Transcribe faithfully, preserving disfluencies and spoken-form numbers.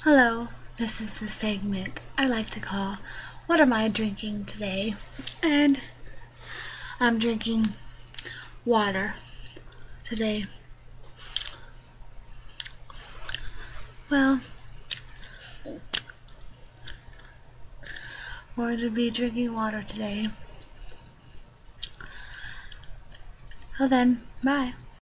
Hello, this is the segment I like to call What Am I Drinking Today? And I'm drinking water today. Well, we're going to be drinking water today. Well then, bye.